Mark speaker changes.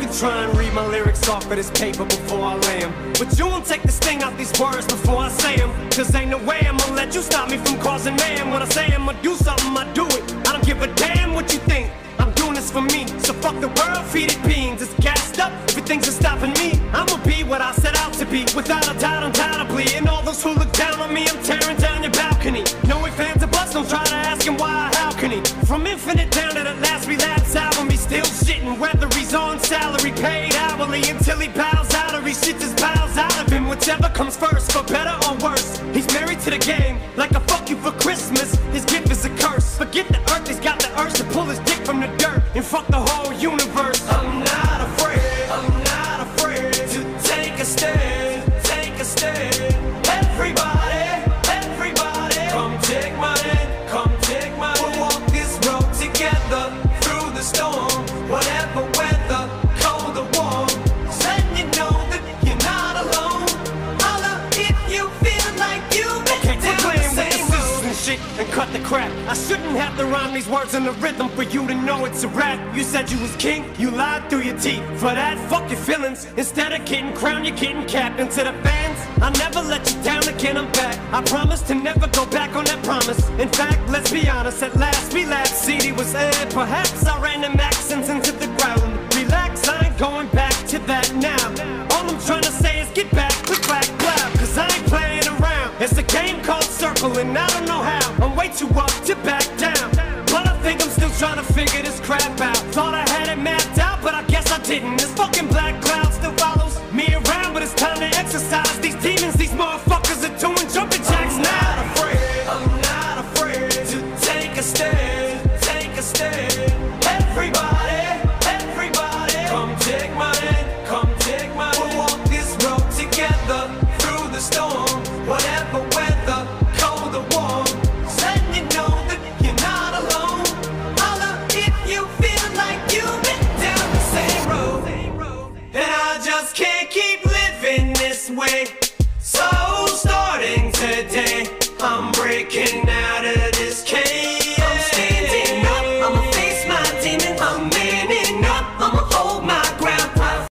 Speaker 1: can try and read my lyrics off of this paper before I lay 'em, but you won't take the sting out these words before I say 'em. Cause ain't no way I'ma let you stop me from causing mayhem. When I say I'ma do something, I do it. I don't give a damn what you think. I'm doing this for me, so fuck the world, feed it beans. It's gassed up, everything's just stopping me. I'ma be what I set out to be, without a doubt, undoubtedly. And all those who look down on me, I'm tearing down your balcony. No ifs, ands, or buts, don't try to ask him why or how can he. From Infinite down to the Last Relapse album, he's still shitting. Whether he's on salary, paid hourly, until he bows out or he shit just bows out of him. Whichever comes first, for better or worse. He's married to the game, like a fuck you for Christmas. His gift is a curse. Forget the earth, he's got the urge to pull his dick from the dirt and fuck the whole universe. I'm not afraid to take a stand, take a stand. Everybody, come take my hand, come take my hand. We'll walk this road together through the storm, whatever weather, cold or warm. Just letting you know that you're not alone. Holla if you feel like you've been down the same road. And shit and cut the crap. I shouldn't have to rhyme these words in the rhythm for you to know it's a rap. You said you was king, you lied through your teeth. For that, fuck your feelings. Instead of getting crowned, you're getting capped. And to the fans, I'll never let you down again, I'm back. I promise to never go back on that promise. In fact, let's be honest, at last we laughed. CD was aired, perhaps I ran them accents into the ground. Relax, I ain't going back to that now. All I'm trying to say is get back, click, clack, clap. Cause I ain't playing around. It's a game called Circle and I don't know how. I'm way too up to back down, but I think I'm still trying to figure this crap out. Thought I had it mapped out, but I guess I didn't. This fucking black cloud still follows me around, but it's time to exercise these demons. These motherfuckers are doing jumping jacks now. I'm not afraid to take a stand, take a stand. Everybody, come take my hand, come take my hand. We'll walk this road together through the storm, whatever weather, cold or warm. Just letting you know that you're not alone. Holla if you feel like you've been down the same road. And I just can't keep living this way. So starting today, I'm breaking